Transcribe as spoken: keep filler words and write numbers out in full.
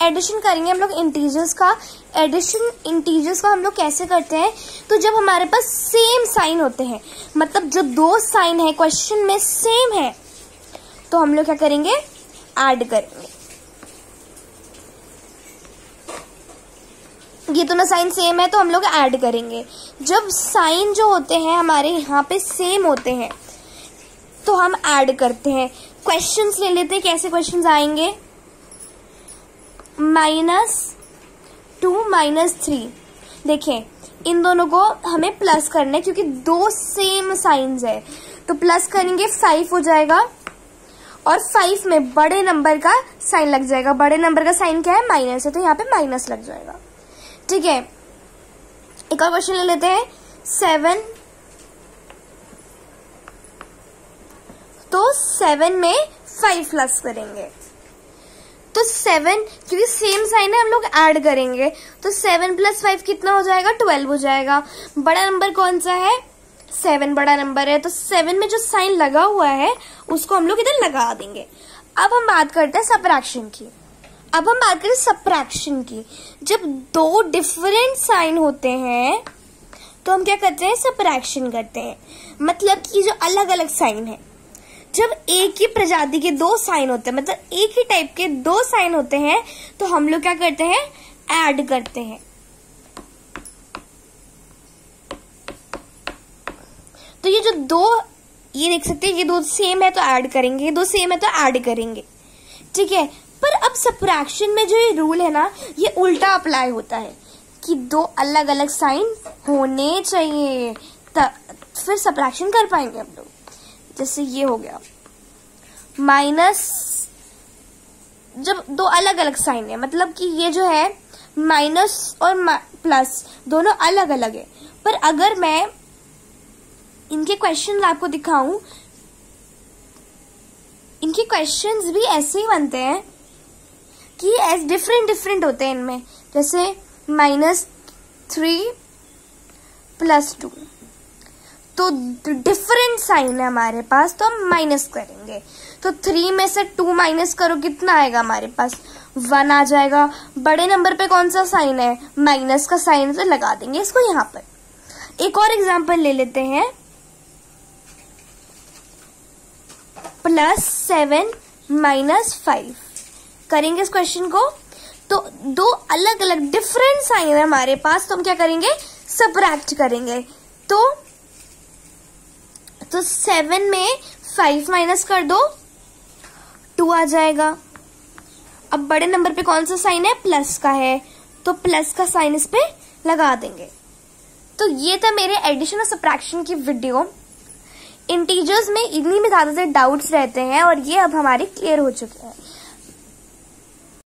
Addition करेंगे हम लोग इंटीजर्स का। एडिशन इंटीजर्स का हम लोग कैसे करते हैं, तो जब हमारे पास सेम साइन होते हैं, मतलब जो दो साइन है क्वेश्चन में सेम है, तो हम लोग क्या करेंगे, ऐड करेंगे। ये दोनों साइन सेम है तो हम लोग ऐड करेंगे। जब साइन जो होते हैं हमारे यहाँ पे सेम होते हैं तो हम ऐड करते हैं। क्वेश्चंस ले लेते हैं, कैसे क्वेश्चंस आएंगे, माइनस टू माइनस थ्री। देखें इन दोनों को हमें प्लस करना है क्योंकि दो सेम साइंस है, तो प्लस करेंगे फाइव हो जाएगा और फाइव में बड़े नंबर का साइन लग जाएगा। बड़े नंबर का साइन क्या है, माइनस है, तो यहाँ पे माइनस लग जाएगा। ठीक है, एक और क्वेश्चन ले लेते हैं, सेवन, तो सेवन में फाइव प्लस करेंगे, तो सेवन क्योंकि सेम साइन है हम लोग ऐड करेंगे, तो सेवन प्लस फाइव कितना हो जाएगा, ट्वेल्व हो जाएगा। बड़ा नंबर कौन सा है, सेवन बड़ा नंबर है, तो सेवन में जो साइन लगा हुआ है उसको हम लोग इधर लगा देंगे। अब हम बात करते हैं सबट्रैक्शन की। अब हम बात करें सबट्रैक्शन की। जब दो डिफरेंट साइन होते हैं तो हम क्या करते हैं, सबट्रैक्शन करते हैं। मतलब कि जो अलग अलग साइन है, जब एक ही प्रजाति के दो साइन होते हैं, मतलब एक ही टाइप के दो साइन होते हैं, तो हम लोग क्या करते हैं, ऐड करते हैं। तो ये जो दो, ये देख सकते हैं ये दो सेम है तो ऐड करेंगे, ये दो सेम है तो ऐड करेंगे। ठीक है, पर अब सबट्रैक्शन में जो ये रूल है ना, ये उल्टा अप्लाई होता है कि दो अलग अलग साइन होने चाहिए, फिर सबट्रैक्शन कर पाएंगे हम लोग। जैसे ये हो गया माइनस, जब दो अलग अलग साइन है, मतलब कि ये जो है माइनस और प्लस दोनों अलग अलग है, पर अगर मैं इनके क्वेश्चन आपको दिखाऊं, इनके क्वेश्चंस भी ऐसे ही बनते हैं कि एस डिफरेंट डिफरेंट होते हैं इनमें। जैसे माइनस थ्री प्लस टू, तो डिफरेंट साइन है हमारे पास, तो हम माइनस करेंगे। तो थ्री में से टू माइनस करो, कितना आएगा हमारे पास, वन आ जाएगा। बड़े नंबर पे कौन सा साइन है, माइनस का साइन, तो लगा देंगे इसको यहाँ पर। एक और एग्जांपल ले लेते हैं, प्लस सेवन माइनस फाइव करेंगे इस क्वेश्चन को। तो दो अलग अलग डिफरेंट साइन है हमारे पास, तो हम क्या करेंगे, सबट्रैक्ट करेंगे। तो तो सेवन में फाइव माइनस कर दो, टू आ जाएगा। अब बड़े नंबर पे कौन सा साइन है, प्लस का है, तो प्लस का साइन इस पे लगा देंगे। तो ये था मेरे एडिशन और सबट्रैक्शन की वीडियो। इंटीजर्स में इन्हीं में ज्यादातर डाउट्स रहते हैं और ये अब हमारे क्लियर हो चुके हैं।